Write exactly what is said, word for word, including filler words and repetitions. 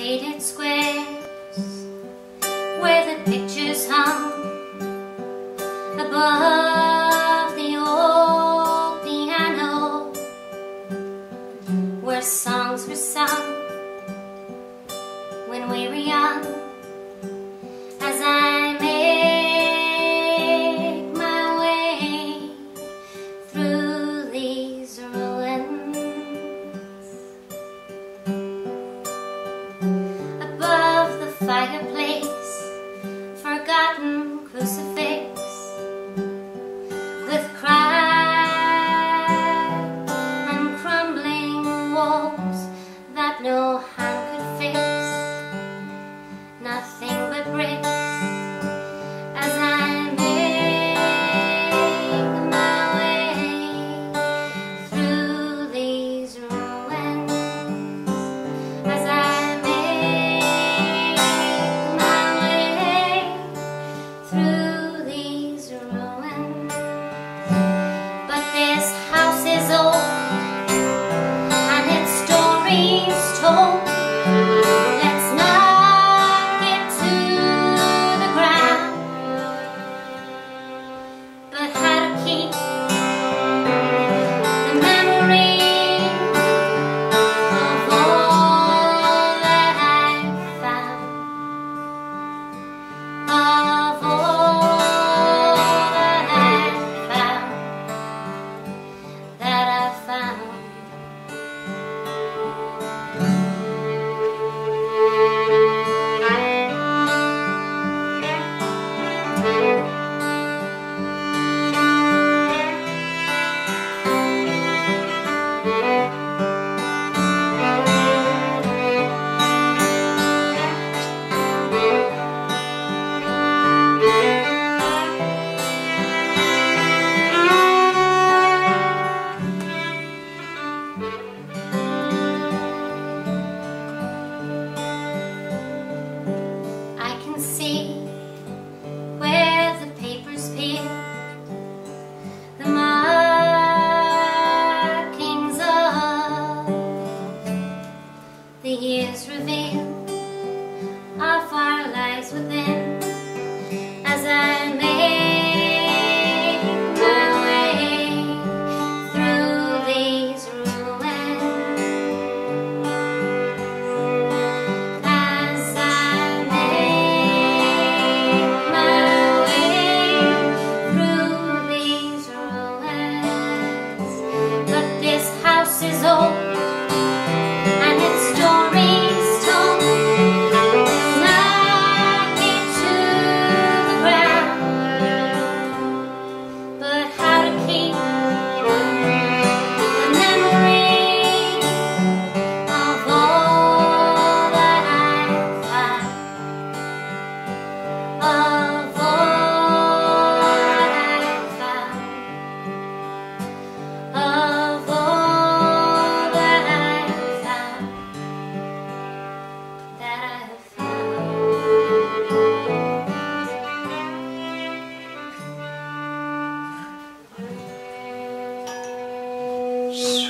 shaded squares where the pictures hung above the old piano, where songs were sung when we were young. As I make my way through these ruins, above the fireplace, forgotten crucifix with cracked and crumbling walls that no hand could fix, nothing but bricks. As I make my way through these ruins, as I make my way through these ruins. But this house is old and its stories told. Let's knock it to the ground. But how to keep the memory of all that I've found, of all that I've found, that I've found. I can see where the papers peel, the markings of the years reveal of our lives within. As I make my way through these ruins, as I make my way through these ruins. But this house is old and its stories told. Knock it to the ground. But how to keep the memory of all that I've found, of all I've found, of all that I've found, that I've found.